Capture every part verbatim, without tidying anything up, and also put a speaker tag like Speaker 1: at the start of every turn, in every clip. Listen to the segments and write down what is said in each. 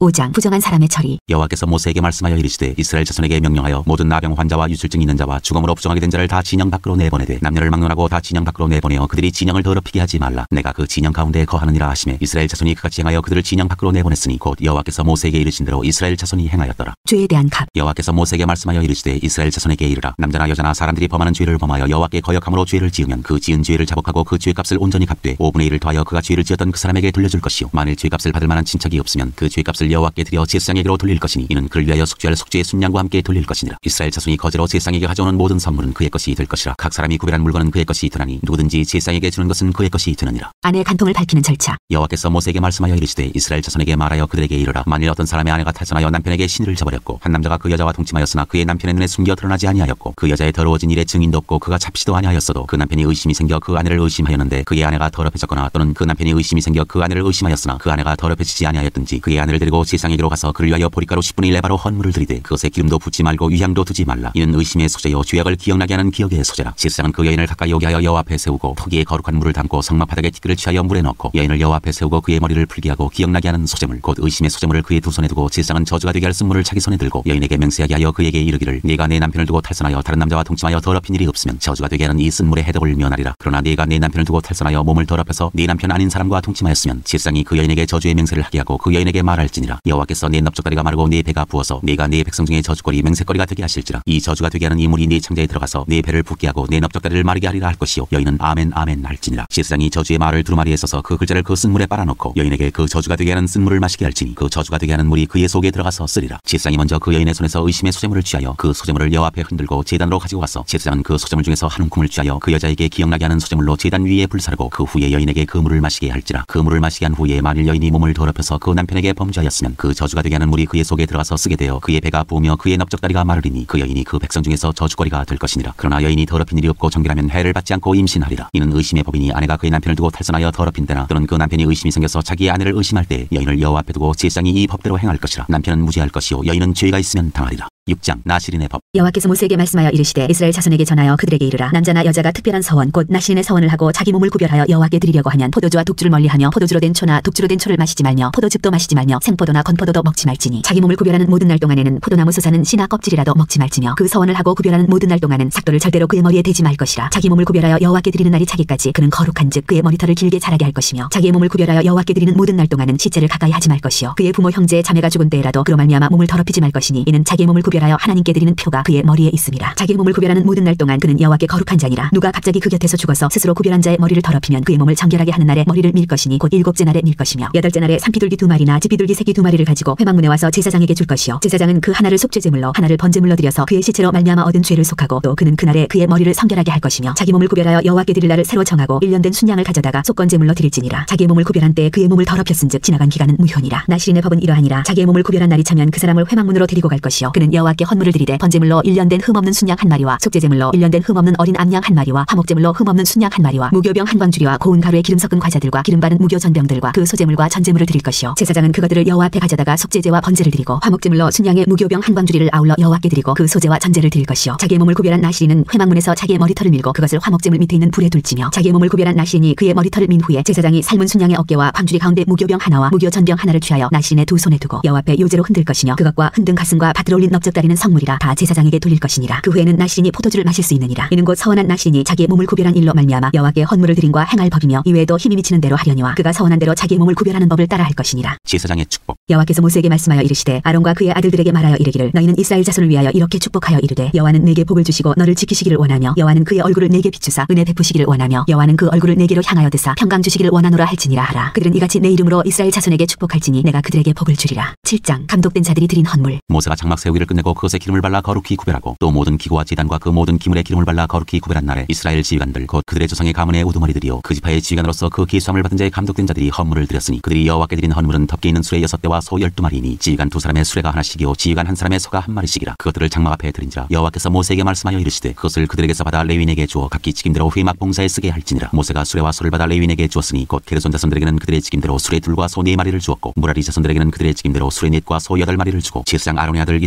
Speaker 1: 오 장 부정한 사람의 처리.
Speaker 2: 여호와께서 모세에게 말씀하여 이르시되 이스라엘 자손에게 명령하여 모든 나병 환자와 유술증 있는 자와 죽음으로 부정하게 된 자를 다 진영 밖으로 내보내되 남녀를 막론하고 다 진영 밖으로 내보내어 그들이 진영을 더럽히게 하지 말라. 내가 그 진영 가운데 거하느니라 하시매 이스라엘 자손이 그같이 행하여 그들을 진영 밖으로 내보냈으니 곧 여호와께서 모세에게 이르신 대로 이스라엘 자손이 행하였더라.
Speaker 1: 죄에 대한 값.
Speaker 2: 여호와께서 모세에게 말씀하여 이르시되 이스라엘 자손에게 이르라. 남자나 여자나 사람들이 범하는 죄를 범하여 여호와께 거역함으로 죄를 지으면 그 지은 죄를 자복하고 그 죄값을 온전히 갚되 오분의 일을 더하여 그가 죄를 지었던 그 사람에게 돌려줄 것이요 만일 죄값을 받을 만한 친척이 없으면 그 죄값을 여호와께 드려 제사장에게로 돌릴 것이니 이는 그를 위하여 속죄할 속죄의 순양과 함께 돌릴 것이니라. 이스라엘 자손이 거제로 제사장에게 가져오는 모든 선물은 그의 것이 될 것이라. 각 사람이 구별한 물건은 그의 것이 되나니 누구든지 제사장에게 주는 것은 그의 것이 되느니라.
Speaker 1: 아내의 간통을 밝히는 절차.
Speaker 2: 여호와께서 모세에게 말씀하여 이르시되 이스라엘 자손에게 말하여 그들에게 이르라. 만일 어떤 사람의 아내가 탈선하여 남편에게 신의를 저버렸고 한 남자가 그 여자와 동침하였으나 그의 남편의 눈에 숨겨 드러나지 아니하였고 그 여자의 더러워진 일에 증인도 없고 그가 잡히지도 아니하였어도 그 남편이 의심이 생겨 그 아내를 의심하였는데 그의 아내가 더럽혀졌거나 또는 그 남편이 의심이 생겨 그 아내를 의심하였으나 그 아내가 더럽혀지지 아니하였든지 그의 아내를 데리고 제사장에게로 가서 그를 위하여 보리가루 십분의 일 에바로 헌물을 드리되 그것에 기름도 붓지 말고 유향도 두지 말라. 이는 의심의 소재요 죄악을 기억나게 하는 기억의 소재라. 제사장은 그 여인을 가까이 오게 하여 여호와 앞에 세우고 토기에 거룩한 물을 담고 성막 바닥에 티끌을 취하여 물에 넣고 여인을 여호와 앞에 세우고 그의 머리를 풀게 하고 기억나게 하는 소재물 곧 의심의 소재물을 그의 두 손에 두고 제사장은 저주가 되게 할 쓴물을 자기 손에 들고 여인에게 맹세하게 하여 그에게 이르기를 네가 내 남편을 두고 탈선하여 다른 남자와 동침하여 더럽힌 일이 없으면 저주가 되게 하는 이 쓴물의 해독을 면하리라. 그러나 네가 내 남편을 두고 탈선하여 몸을 더럽혀서 네 남편 아닌 사람과 동침하였으면 제사장이 그 여인에게 저주의 맹세를 하게 하고 그 여인에게 말할지니라. 여호와께서 네 넓적다리가 마르고 네 배가 부어서 네가 네 백성 중에 저주거리 맹세거리가 되게 하실지라. 이 저주가 되게 하는 이 물이 네 창자에 들어가서 네 배를 붓게 하고 네 넓적다리를 마르게 하리라 할 것이요 여인은 아멘 아멘 할지니라. 제사장이 저주의 말을 두루마리에 써서 그 글자를 그 쓴물에 빨아넣고 여인에게 그 저주가 되게 하는 쓴물을 마시게 할지니 그 저주가 되게 하는 물이 그의 속에 들어가서 쓰리라. 제사장이 먼저 그 여인의 손에서 의심의 소재물을 취하여 그 소재물을 여호와 앞에 흔들고 제단으로 가지고 와서 제사장은 그 소재물 중에서 한 움큼을 취하여 그 여자에게 기억나게 하는 소재물로 제단 위에 불사르고 그 후에 여인에게 그 물을 마시게 할지라. 그 물을 마시게 한 후에 만일 여인이 몸을 더럽혀서 그 남편에게 범죄하였으면 그 저주가 되게 하는 물이 그의 속에 들어가서 쓰게 되어 그의 배가 부으며 그의 넓적다리가 마르리니 그 여인이 그 백성 중에서 저주거리가 될 것이니라. 그러나 여인이 더럽힌 일이 없고 정결하면 해를 받지 않고 임신하리라. 이는 의심의 법이니 아내가 그의 남편을 두고 탈선하여 더럽힌 때나 또는 그 남편이 의심이 생겨서 자기의 아내를 의심할 때 여인을 여호와 앞에 두고 제사장이 이 법대로 행할 것이라. 남편은 무죄할 것이요 여인은 죄가 있으면 당하리라. 육 장 나실인의 법.
Speaker 1: 여호와께서 모세에게 말씀하여 이르시되 이스라엘 자손에게 전하여 그들에게 이르라. 남자나 여자가 특별한 서원 곧 나실인의 서원을 하고 자기 몸을 구별하여 여호와께 드리려고 하면 포도주와 독주를 멀리하며 포도주로 된 초나 독주로 된 초를 마시지 말며 포도즙도 마시지 말며 생포도나 건포도도 먹지 말지니 자기 몸을 구별하는 모든 날 동안에는 포도나무 솟아는 씨나 껍질이라도 먹지 말지며 그 서원을 하고 구별하는 모든 날 동안은 삭도를 절대로 그의 머리에 대지 말 것이라. 자기 몸을 구별하여 여호와께 드리는 날이 차기까지 그는 거룩한즉 그의 머리털을 길게 자라게 할 것이며 자기의 몸을 구별하여 여호와께 드리는 모든 날 동안은 시체를 가까이 하지 말 것이요 그의 부모 형제 자매가 죽은 때에라도 그로 말미암아 몸을 더럽히지 말 것이니 이는 자기의 몸을 구별하여 하나님께 드리는 표가 그의 머리에 있음이라. 자기의 몸을 구별하는 모든 날 동안 그는 여호와께 거룩한 자니라. 누가 갑자기 그 곁에서 죽어서 스스로 구별한 자의 머리를 더럽히면 그의 몸을 정결하게 하는 날에 머리를 밀 것이니 곧 일곱째 날에 밀 것이며 여덟째 날에 산비둘기 두 마리나 집비둘기 새끼 두 마리를 가지고 회막문에 와서 제사장에게 줄 것이요 제사장은 그 하나를 속죄제물로 하나를 번제물로 드려서 그의 시체로 말미암아 얻은 죄를 속하고 또 그는 그날에 그의 머리를 성결하게 할 것이며 자기 몸을 구별하여 여호와께 드릴 날을 새로 정하고 일 년 된 순양을 가져다가 속건제물로 드릴지니라. 자기의 몸을 구별한 때에 그의 몸을 더럽혔은즉 지나간 기간은 무효니라. 나실인의 법은 이러하니라. 자기의 몸을 구별한 날이 차면 그 사람을 회막문으로 데리고 갈 것이요 그는 여호와께 헌물을 드리되 번제물로 일 년 된 흠없는 순양 한 마리와 속죄제물로 일 년 된 흠없는 어린 암양 한 마리와 화목제물로 흠없는 순양 한 마리와 무교병 한 광주리와 고운 가루에 기름 섞은 과자들과 기름 바른 무교 전병들과 그 소제물과 전제물을 드릴 것이요 제사장은 그것들을 여호와 앞에 가져다가 속죄제와 번제를 드리고 화목제물로 순양의 무교병 한 광주리를 아울러 여호와께 드리고 그 소제와 전제를 드릴 것이요 자기의 몸을 구별한 나실인은 회막문에서 자기의 머리털을 밀고 그것을 화목제물 밑에 있는 불에 둘지며 자기의 몸을 구별한 나실인이 그의 머리털을 민 후에 제사장이 삶은 순양의 어깨와 광주리 가운데 무교병 하나와 무교 전병 하나를 취하여 나실인의 두 손에 두고 여호와 앞에 요제로 흔들 것이며 그것과 흔든 가슴과 밭으로 올린 넓적다리는 성물이라 다 제사장에게 돌릴 것이니라. 그 후에는 나실인이 포도주를 마실 수 있느니라. 이는 곧 서원한 나실인이 자기의 몸을 구별한 일로 말미암아 여호와께 헌물을 드림과 행할 법이며 이외에도 힘이 미치는 대로 하려니와 그가 서원한 대로 자기의 몸을 구별하는 법을 따라 할 것이니라.
Speaker 2: 제사장의 축복.
Speaker 1: 여호와께서 모세에게 말씀하여 이르시되 아론과 그의 아들들에게 말하여 이르기를 너희는 이스라엘 자손을 위하여 이렇게 축복하여 이르되 여호와는 내게 복을 주시고 너를 지키시기를 원하며 여호와는 그의 얼굴을 내게 비추사 은혜 베푸시기를 원하며 여호와는 그 얼굴을 내게로 향하여 드사 평강 주시기를 원하노라 할지니라 하라. 그들은 이같이 내 이름으로 이스라엘 자손에게 축복할지니 내가 그들에게 복을 주리라. 칠 장 감독된 자들이 드린 헌물.
Speaker 2: 모세가 장막 세우기를 끝내고 그것에 기름을 발라 거룩히 구별하고 또 모든 기구와 제단과 그 모든 기물에 기름을 발라 거룩히 구별한 날에 이스라엘 지휘관들 곧 그들의 조상의 가문의 우두머리들이요 그 지파의 지휘관으로서 그 계수함을 받은 자의 감독된 자들이 헌물을 드렸으니 그들이 여호와께 드린 헌물은 덮개 있는 수레 여섯 대와 소 열두 마리이니 지휘관 두 사람의 수레가 하나씩이요 지휘관 한 사람의 소가 한 마리씩이라. 그것들을 장막 앞에 드린지라. 여호와께서 모세에게 말씀하여 이르시되 그것을 그들에게서 받아 레위인에게 주어 각기 직임대로 회막 봉사에 쓰게 할지니라. 모세가 수레와 소를 받아 레위인에게 주었으니 곧 게르손 자손들에게는 그들의 직임대로 수레 둘과 소 네 마리를 주었고 무라리 자손들에게는 그들의 직임대로 수레 넷과 소 여덟 마리를 주고 제사장 아론의 아들 이다말에게 감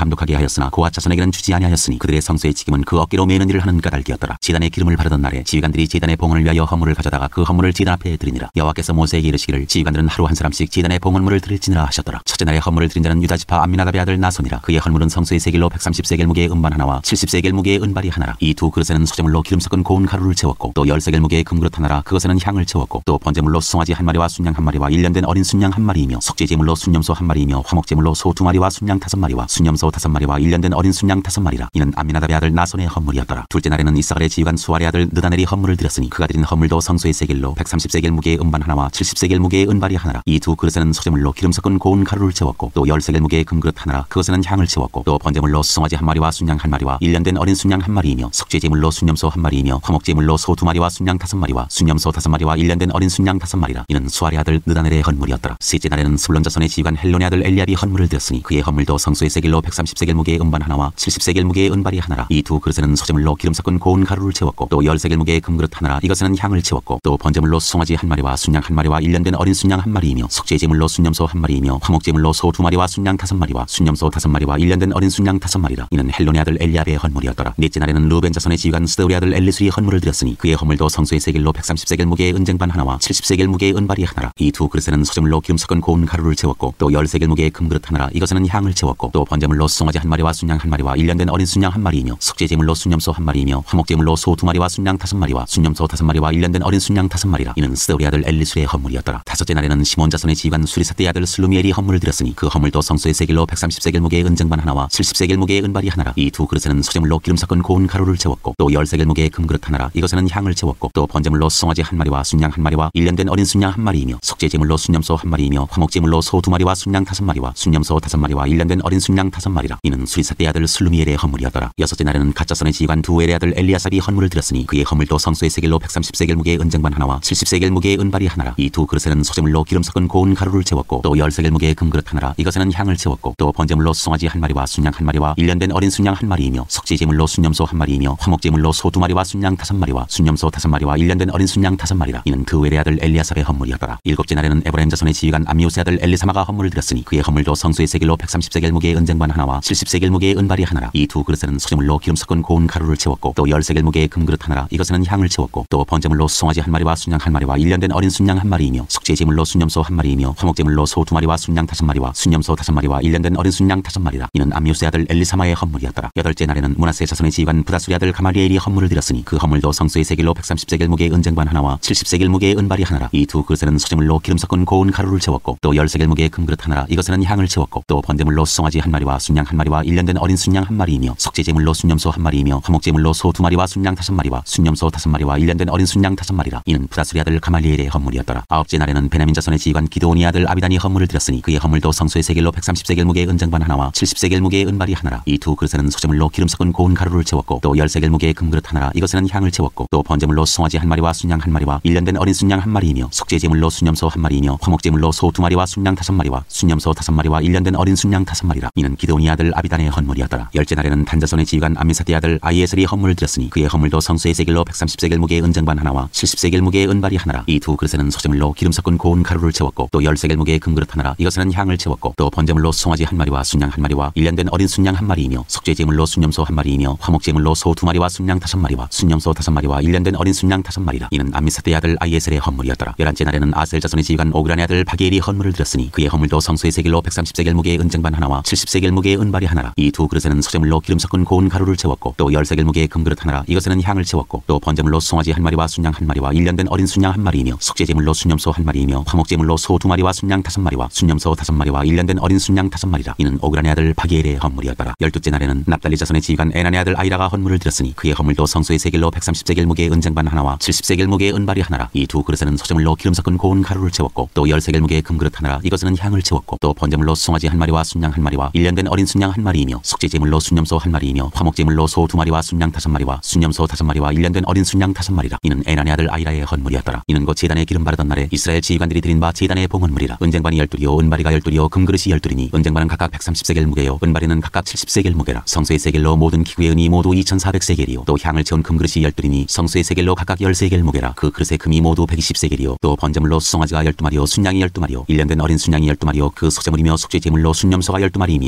Speaker 2: 감독하게 하였으나 고앗 자손에게는 주지 아니하였으니 그들의 성소의 책임은 그 어깨로 매는 일을 하는 까닭이었더라. 제단에 기름을 바르던 날에 지휘관들이 제단의 봉헌을 위하여 헌물을 가져다가 그 헌물을 제단 앞에 드리니라. 여호와께서 모세에게 이르시기를 지휘관들은 하루 한 사람씩 제단의 봉헌물을 드릴지니라 하셨더라. 첫째 날에 헌물을 드린 자는 유다지파 암미나답의 아들 나손이라. 그의 헌물은 성소의 세겔로 백삼십 세겔 무게의 은반 하나와 칠십 세겔 무게의 은발이 하나라. 이 두 그릇에는 소재물로 기름 섞은 고운 가루를 채웠고 또 열 세겔 무게의 금그릇 하나라. 그것에는 향을 채웠고 또 번제물로 송아지 한 마리와 순양 한 마리와 일 년 된 어린 순양 한 마리이며 속죄제물로 순염소 한 마리이며 화목제물로 소 두 마리와 순양 다섯 마리와 순염소 다섯 마리와 일 년 된 어린 순양 다섯 마리라. 이는 암미나답의 아들 나손의 헌물이었더라. 둘째 날에는 이사갈의 지휘관 수알의 아들 느다넬이 헌물을 드렸으니 그가 드린 헌물도 성소의 세겔로 백삼십 세겔 무게의 은반 하나와 칠십 세겔 무게의 은발이 하나라. 이 두 그릇에는 소재물로 기름 섞은 고운 가루를 채웠고 또 열 세겔 무게의 금그릇 하나라. 그것에는 향을 채웠고 또 번제물로 송아지 한 마리와 순양 한 마리와 일 년 된 어린 순양 한 마리이며 속죄제물로 순염소 한 마리이며 화목제물로 소 두 마리와 순양 다섯 마리와 순염소 다섯 마리와 일 년 된 어린 순양 다섯 마리라. 이는 수알의 아들 느다넬의 헌물이었더라. 셋째 날에는 스불론 자손의 지휘관 헬론의 아들 엘리압이 헌물을 드렸으니 그의 헌물도 성소의 세겔로 백삼십 세겔 무게의 은반 하나와 칠십 세겔 무게의 은발이 하나라. 이 두 그릇에는 소재물로 기름 섞은 고운 가루를 채웠고 또 열 세겔 무게의 금그릇 하나라. 이것에는 향을 채웠고 또 번제물로 송아지 한 마리와 순양 한 마리와 일 년 된 어린 순양 한 마리이며 속죄제물로 순염소 한 마리이며 화목제물로 소 두 마리와 순양 다섯 마리와 순염소 다섯 마리와 일 년 된 어린 순양 다섯 마리라. 이는 헬론의 아들 엘리압의 헌물이었더라. 넷째 날에는 루벤 자손의 지휘관 스데울의 아들 엘리술이 헌물을 드렸으니 그의 헌물도 성소의 세겔로 백삼십 세겔 무게의 은쟁반 하나와 칠십 세겔 무게의 은발이 하나라. 이 두 그릇에는 소재물로 기름 섞은 고운 가루를 채웠고 또 열 세겔 무게의 금그릇 하나라. 이것에는 향을 채웠고 또 번제물로 송아지 한 마리와 순양 한 마리와 일 년 된 어린 순양 한 마리이며 속죄제물로 순염소 한 마리이며 화목제물로 소 두 마리와 순양 다섯 마리와 순염소 다섯 마리와 일 년 된 어린 순양 다섯 마리라. 이는 스데울의 아들 엘리술의 헌물이었더라. 다섯째 날에는 시몬 자손의 지휘관 수리사대의 아들 슬루미엘이 헌물을 드렸으니 그 헌물도 성소의 세겔로 백삼십 세겔 무게의 은쟁반 하나와 칠십 세겔 무게의 은발이 하나라. 이 두 그릇에는 소재물로 기름 섞은 고운 가루를 채웠고 또 열 세겔 무게의 금그릇 하나라. 이것에는 향을 채웠고 또 번제물로 송아지 한 마리와 순양 한 마리와 일 년 된 어린 순양 한 마리이며 속죄제물로 순염소 한 마리이며 화목제물로 소 두 마리와 순양 다섯 마리와 순염소 다섯 마리와 일 년 된 어린 순양 다섯 마리라. 이는 수리사대의 아들 슬루미엘의 헌물이었더라. 여섯째 날에는 갓자손의 지휘관 두엘의 아들 엘리아삽이 헌물을 드렸으니 그의 헌물도 성소의 세겔로 백삼십 세겔 무게의 은쟁반 하나와 칠십 세겔 무게의 은발이 하나라. 이 두 그릇에는 소재물로 기름 섞은 고운 가루를 채웠고 또 열 세겔 무게의 금그릇 하나라. 이것에는 향을 채웠고 또 번제물로 송아지 한 마리와 순양 한 마리와 일 년 된 어린 순양 한 마리이며 속죄제물로 순염소 한 마리이며 화목제물로 소 두 마리와 순양 다섯 마리와 순염소 다섯 마리와 일 년 된 어린 순양 다섯 마리라. 이는 드웰의 아들 엘리아삽의 헌물이었더라. 일곱째 날에는 에브라임 자손의 지휘관 암미우스의 아들 엘리사마가 헌물을 드렸으니 그의 헌물도 성소의 세겔로 백삼십 세겔 무게의 은쟁반 하나와 칠십 세겔 무게의 은발이 하나라. 이 두 그릇에는 소재물로 기름 섞은 고운 가루를 채웠고 또 열 세겔 무게의 금그릇 하나라. 이것에는 향을 채웠고 또 번제물로 송아지 한 마리와 순양 한 마리와 일 년 된 어린 순양 한 마리이며 속죄제물로 순염소 한 마리이며 화목제물로 소 두 마리와 순양 다섯 마리와 순염소 다섯 마리와 일 년 된 어린 순양 다섯 마리라. 이는 암미우스의 아들 엘리사마의 헌물이었더라. 여덟째 날에는 므낫세 자손의 지휘관 부다술의 아들 가말리엘이 헌물을 드렸으니 그 헌물도 성소의 세겔로 백삼십 세겔 무게의 은쟁반 하나와 칠십 세겔 무게의 은발이 하나라. 이 두 그릇에는 소재물로 기름 섞은 고운 가루를 채웠고 또 열 세겔 무게의 금그릇 하나라. 이것에는 향을 채웠고 또 번제물로 송아지 한 마리와 순양 한 마리와 일 년 된 어린 순양 한 마리이며 속죄제물로 순염소 한 마리이며 화목제물로 소 두 마리와 순양 다섯 마리와 순염소 다섯 마리와 일 년 된 어린 순양 다섯 마리라. 이는 부다술의 아들 가말리엘의 헌물이었더라. 아홉째 날에는 베냐민 자손의 지휘관 기드온의 아들 아비단이 헌물을 드렸으니 그의 헌물도 성소의 세겔로 백삼십 세겔 무게의 은쟁반 하나와 칠십 세겔 무게의 은발이 하나라. 이 두 그릇에는 소재물로 기름 섞은 고운 가루를 채웠고 또 열 세겔 무게의 금그릇 하나라. 이것에는 향을 채웠고 또 번제물로 송아지 한 마리와 순양 한 마리와 일 년 된 어린 순양 한 마리이며 속죄제물로 순염소 한 마리이며 화목제물로 소 두 마리와 순양 다섯 마리와 순염소 다섯 마리와 일 년 된 어린 순양 다섯 마리라. 이는 기드온의 아들 아비단의 헌물이었더라. 열째 날에는 단자손의 지휘관 암미사대의 아들 아이에셀이 헌물을 드렸으니 그의 헌물도 성소의 세겔로 백삼십 세겔 무게의 은쟁반 하나와 칠십 세겔 무게의 은발이 하나라. 이 두 그릇에는 소재물로 기름 섞은 고운 가루를 채웠고 또 열 세겔 무게의 금그릇 하나라. 이것에는 향을 채웠고 또 번제물로 송아지 한 마리와 순양 한 마리와 일 년 된 어린 순양 한 마리이며 속죄제물로 순염소 한 마리이며 화목제물로 소 두 마리와 순양 다섯 마리와 순염소 다섯 마리와 일 년 된 어린 순양 다섯 마리라. 이는 암미사대의 아들 아이에셀의 헌물이었더라. 열한째 날에는 아셀 자손의 지휘관 오그란의 아들 바기엘이 헌물을 드렸으니 그의 헌물도 성소의 세겔로 백삼십 세겔 무게의 은쟁반 하나와 칠십 세겔 무게의 은발이 하나라. 이 두 그릇에는 소재물로 기름 섞은 고운 가루를 채웠고 또 열 세겔 무게의 금그릇 하나라. 이것에는 향을 채웠고 또 번제물로 송아지 한 마리와 순양 한 마리와 일 년 된 어린 순양 한 마리이며 속죄제물로 순염소 한 마리이며 화목제물로 소 두 마리와 순양 다섯 마리와 순염소 다섯 마리와 일 년 된 어린 순양 다섯 마리라. 이는 오그란의 아들 바기엘의 헌물이었더라. 열두째 날에는 납달리 자손의 지휘관 에난의 아들 아이라가 헌물을 드렸으니 그의 헌물도 성소의 세겔로 백삼십 세겔 무게의 은쟁반 하나와 칠십 세겔 무게의 은발이 하나라. 이 두 그릇에는 소재물로 기름 섞은 고운 가루를 채웠고 또 열 세겔 무게의 금그릇 하나라. 이것에는 향을 채웠고 또 번제물로 송아지 한 마리와 순양 한 마리와 일 년 된 어린 순양 한 마리이며 속죄제물로 순염소 한 마리이며 화목제물로 소 두 마리와 순양 다섯 마리와 순염소 다섯 마리와 일 년 된 어린 순양 다섯 마리라. 이는 에난의 아들 아이라의 헌물이었더라. 이는 곧 제단에 기름 바르던 날에 이스라엘 지휘관들이 드린 바 제단의 봉헌물이라. 은쟁반이 열둘이요 은바리가 열둘이요 금그릇이 열둘이니 은쟁반은 각각 백삼십 세겔 무게요 은바리는 각각 칠십 세겔 무게라. 성소의 세겔로 모든 기구의 은이 모두 이천사백 세겔이요 또 향을 채운 금그릇이 열둘이니 성소의 세겔로 각각 열 세겔 무게라. 그 그릇의 금이 모두 백이십 세겔이요 또 번제물로 송아지가 열두 마리요 순양이 열두 마리요 일 년 된 어린 순양이 열두 마리요 그 소재물이며 속죄제물로 순염소가 열두 마리이며 화목제물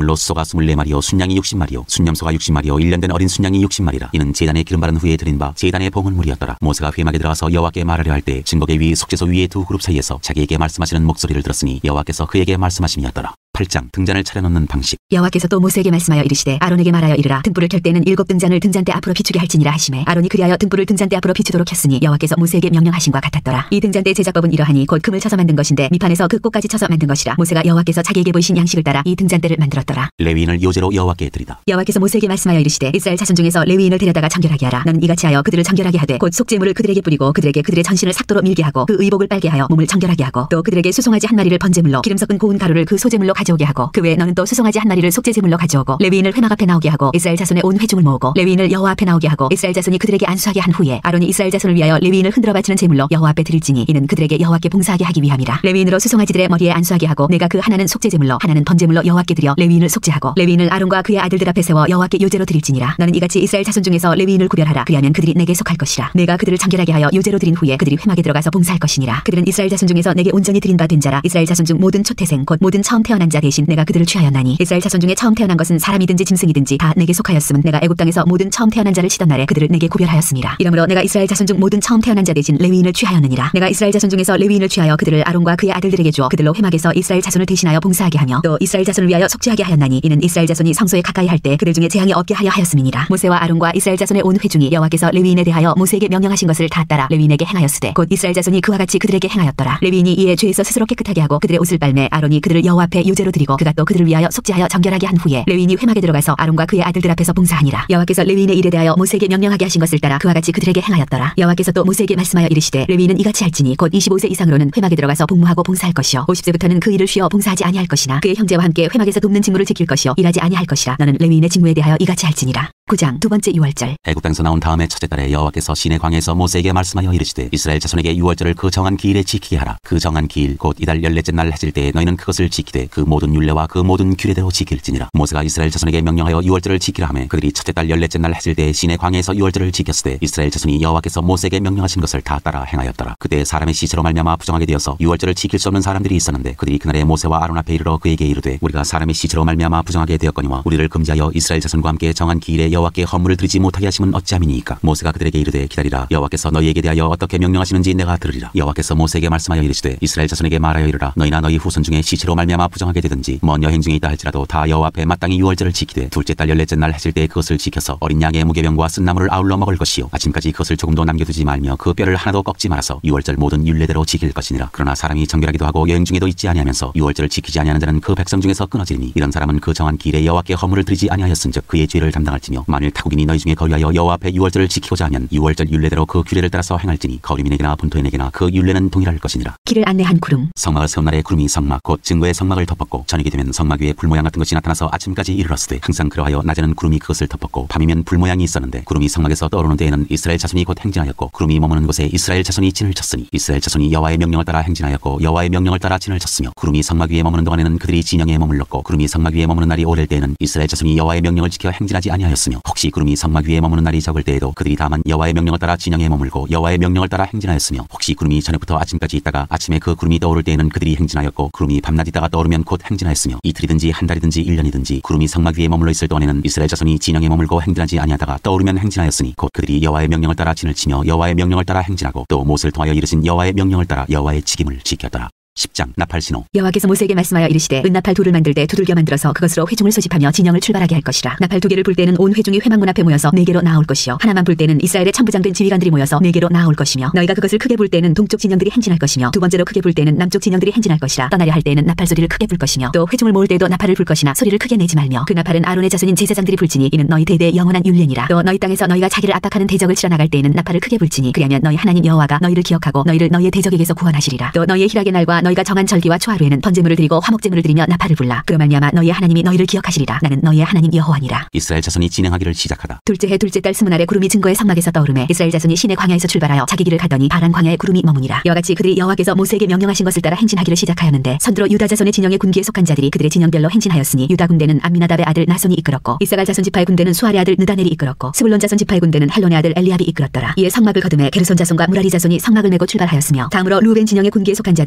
Speaker 2: 제물로 소가 스물네 마리요 순양이 육십 마리요 순염소가 육십 마리요 일 년 된 어린 순양이 육십 마리라. 이는 제단에 기름 바른 후에 드린 바 제단의 봉헌물이었더라. 모세가 회막에 들어가서 여호와께 말하려 할 때 증거계 위 속죄소 위에 두 그룹 사이에서 자기에게 말씀하시는 목소리를 들었으니 여호와께서 그에게 말씀하심이었더라. 팔 장 등잔을 차려놓는 방식.
Speaker 1: 여호와께서 또 모세에게 말씀하여 이르시되 아론에게 말하여 이르라. 등불을 켤 때는 일곱 등잔을 등잔대 앞으로 비추게 할지니라 하시매 아론이 그리하여 등불을 등잔대 앞으로 비추도록 했으니 여호와께서 모세에게 명령하신과 같았더라. 이 등잔대 제작법은 이러하니 곧 금을 쳐서 만든 것인데 밑판에서 그 꽃까지 쳐서 만든 것이라. 모세가 여호와께서 자기에게 보이신 양식을 따라 이 등잔대를 만들었더라.
Speaker 2: 레위인을 요제로 여호와께 드리다.
Speaker 1: 여호와께서 모세에게 말씀하여 이르시되 이스라엘 자손 중에서 레위인을 데려다가 정결하게 하라. 너는 이같이 하여 그들을 정결하게 하되 곧 속죄물을 그들에게 뿌리고 그들에게 그들의 전신을 삭도로 밀게 하고 그 의복을 빨게 하여 몸을 정결하게 하고 또 그들에게 수송아지 한 마리를 번제물로 기름 섞은 고운 가루를 그 소제물로 가져오게 하고 그 외에 너는 또 수송아지 한 마리를 속죄제물로 가져오고 레위인을 회막 앞에 나오게 하고 이스라엘 자손의 온 회중을 모으고 레위인을 여호와 앞에 나오게 하고 이스라엘 자손이 그들에게 안수하게 한 후에 아론이 이스라엘 자손을 위하여 레위인을 흔들어 바치는 제물로 여호와 앞에 드릴지니 이는 그들에게 여호와께 봉사하게 하기 위함이라. 레위인으로 수송아지들의 머리에 안수하게 하고 내가 그 하나는 속죄제물로 하나는 번제물로 여호와께 드려 레위인을 속죄하고 레위인을 아론과 그의 아들들 앞에 세워 여호와께 요제로 드릴지니라. 너는 이같이 이스라엘 자손 중에서 레위인을 구별하라. 그리하면 그들이 내게 속할 것이라. 내가 그들을 정결하게 하여 요제로 드린 후에 그들이 회막에 들어가서 봉사할 것이니라. 그들은 이스라엘 자손 중에서 내게 온전히 드린 바 된 자라. 이스라엘 자손 중 모든 초태생 곧 모든 처음 태어난 자 대신 내가 그들을 취하였나니 이스라엘 자손 중에 처음 태어난 것은 사람이든지 짐승이든지 다 내게 속하였음은 내가 애굽 땅에서 모든 처음 태어난 자를 치던 날에 그들을 내게 구별하였습니다. 이러므로 내가 이스라엘 자손 중 모든 처음 태어난 자 대신 레위인을 취하였느니라. 내가 이스라엘 자손 중에서 레위인을 취하여 그들을 아론과 그의 아들들에게 주어 그들로 회막에서 이스라엘 자손을 대신하여 봉사하게 하며 또 이스라엘 자손을 위하여 속죄하게 하였나니 이는 이스라엘 자손이 성소에 가까이 할 때 그들 중에 재앙이 없게 하려 하였음이니라. 모세와 아론과 이스라엘 자손의 온 회중이 여호와께서 레위인에 대하여 모세에게 명령하신 것을 다 따라 레위인에게 행하였으되 곧 이스라엘 자손이 그와 같이 그들에게 행하였더라. 레위인이 이에 죄에서 스스로 깨끗하게 하고 그들의 옷을 빨매 아론이 그들을 여호와 앞에 요제로 드리고 그가 또 그들을 위하여 속죄하여 정결하게 한 후에 레위인이 회막에 들어가서 아론과 그의 아들들 앞에서 봉사하니라. 여호와께서 레위인의 일에 대하여 모세에게 명령하게 하신 것을 따라 그와 같이 그들에게 행하였더라. 여호와께서 또 모세에게 말씀하여 이르시되 레위인은 이같이 할지니 곧 이십오 세 이상으로는 회막에 들어가서 복무하고 봉사할 것이요 오십 세부터는 그 일을 쉬어 봉사하지 아니할 것이나 그의 형제와 함께 회막에서 돕는 직무를 지킬 것이요 일하지 아니할 것이라. 너는 레위인의 직무에 대하여 이같이 할지니라. 구 장 두 번째 유월절.
Speaker 2: 애굽 땅에서 나온 다음에 첫째 달에 여호와께서 시내 광야에서 모세에게 말씀하여 이르시되 이스라엘 자손에게 유월절을 그 정한 기일에 지키게 하라. 그 정한 기일 곧 이달 열넷째 날 해질 때에 너희는 그것을 지키되 그 모든 율례와 그 모든 규례대로 지킬지니라. 모세가 이스라엘 자손에게 명령하여 유월절을 지키라 하매 그들이 첫째 달 열넷째 날 해질 때에 시내 광야에서 유월절을 지켰으되 이스라엘 자손이 여호와께서 모세에게 명령하신 것을 다 따라 행하였더라. 그때 사람의 시체로 말미암아 부정하게 되어서 유월절을 지킬 수 없는 사람들이 있었는데 그들이 그날에 모세와 아론 앞에 이르러 그에게 이르되 우리가 사람의 시체로 말미암아 부정하게 되었거니와 우리를 금지하여 이스라엘 자손과 함께 정한 기일에 여호와께 헌물을 드리지 못하게 하심은 어찌함이니까. 모세가 그들에게 이르되 기다리라. 여호와께서 너희에게 대하여 어떻게 명령하시는지 내가 들으리라. 여호와께서 모세에게 말씀하여 이르시되 이스라엘 자손에게 말하여 이르라. 너희나 너희 후손 중에 시체로 말미암아 부정하게 되든지 먼 여행 중에 있다 할지라도 다 여호와 앞에 마땅히 유월절을 지키되 둘째 달 열넷째 날 해질 때 그것을 지켜서 어린 양의 무게병과 쓴나물을 아울러 먹을 것이요 아침까지 그것을 조금도 남겨두지 말며 그 뼈를 하나도 꺾지 말아서 유월절 모든 율례대로 지킬 것이니라. 그러나 사람이 정결하기도 하고 여행 중에도 있지 아니하면서 유월절을 지키지 아니하는 자는 그 백성 중에서 끊어지리니 이런 사람은 그 정한 기일에 여호와께 헌물을 드리지 아니하였은즉 그의 죄를 담당할지며 만일 타국인이 너희 중에 거류하여 여호와 앞에 유월절을 지키고자 하면 유월절 율례대로 그 규례를 따라서 행할지니 거류민에게나 본토인에게나 그 율례는 동일할 것이니라.
Speaker 1: 길을 안내한 구름.
Speaker 2: 성막을 세운 날에 구름이 성막 곧 증거의 성막을 덮었고 저녁이 되면 성막 위에 불 모양 같은 것이 나타나서 아침까지 이르렀으되 항상 그러하여 낮에는 구름이 그것을 덮었고 밤이면 불 모양이 있었는데 구름이 성막에서 떠오르는 데에는 이스라엘 자손이 곧 행진하였고 구름이 머무는 곳에 이스라엘 자손이 진을 쳤으니 이스라엘 자손이 여호와의 명령을 따라 행진하였고 여호와의 명령을 따라 진을 쳤으며 구름이 성막 위에 머무는 동안에는 그들이 진영에 머물렀고 구름이 성막 위에 머무는 날이 오를 때에는 이스라엘 자손이 여호와의 명령을 지켜 행진하지 아니하였으며 혹시 구름이 성막 위에 머무는 날이 적을 때에도 그들이 다만 여호와의 명령을 따라 진영에 머물고 여호와의 명령을 따라 행진하였으며 혹시 구름이 저녁부터 아침까지 있다가 아침에 그 구름이 떠오를 때에는 그들이 행진하였고 구름이 밤낮 있다가 떠오르면 곧 행진하였으며 이틀이든지 한 달이든지 일 년이든지 구름이 성막 위에 머물러 있을 동안에는 이스라엘 자손이 진영에 머물고 행진하지 아니하다가 떠오르면 행진하였으니 곧 그들이 여호와의 명령을 따라 진을 치며 여호와의 명령을 따라 행진하고 또 모세를 통하여 이르신 여호와의 명령을 따라 여호와의 직임을 지켰더라. 십 장 나팔신호.
Speaker 1: 여호와께서 모세에게 말씀하여 이르시되 은나팔 돌을 만들 때 두들겨 만들어서 그것으로 회중을 소집하며 진영을 출발하게 할 것이라. 나팔 두 개를 불 때는 온 회중이 회막문 앞에 모여서 네 개로 나올 것이요 하나만 불 때는 이스라엘의 천부장된 지휘관들이 모여서 네 개로 나올 것이며 너희가 그것을 크게 불 때는 동쪽 진영들이 행진할 것이며 두 번째로 크게 불 때는 남쪽 진영들이 행진할 것이라. 떠나려 할 때는 나팔 소리를 크게 불 것이며 또 회중을 모을 때도 나팔을 불 것이나 소리를 크게 내지 말며 그 나팔은 아론의 자손인 제사장들이 불지니 이는 너희 대대의 영원한 율례니라. 또 너희 땅에서 너희가 자기를 압박하는 대적을 치러 나갈 때에는 나팔을 크게 불지니 그리하면 너희 하나님 여호와가 너희를 기억하고 너희를 너희의 대적에게서 구원하시리라. 또 너희의 희락의 날과 너희가 정한 절기와 초하루에는 번제물을 드리고 화목제물을 드리며 나팔을 불라. 그로 말미암아 너희의 하나님이 너희를 기억하시리라. 나는 너희의 하나님 여호와니라.
Speaker 2: 이스라엘 자손이 진행하기를 시작하다.
Speaker 1: 둘째 해 둘째 달 스무 날에 구름이 증거의 성막에서 떠오르매 이스라엘 자손이 시내 광야에서 출발하여 자기 길을 가더니 바란 광야에 구름이 머무니라. 이와 같이 그들이 여호와께서 모세에게 명령하신 것을 따라 행진하기를 시작하였는데 선두로 유다 자손의 진영의 군기에 속한 자들이 그들의 진영별로 행진하였으니 유다 군대는 암미나답의 아들 나손이 이끌었고 이사갈 자손 지파의 군대는 수아의 아들 느다넬이 이끌었고 스불론 자손 지파의 군대는 헬론의 아들 엘리압이 이끌었더라. 이에 성막을 거두매 게르손 자손과 무라리 자손이 성막을 메고 출발하였으며 다음으로 루벤 진영의 군기에 속한 자들이 그들의 진영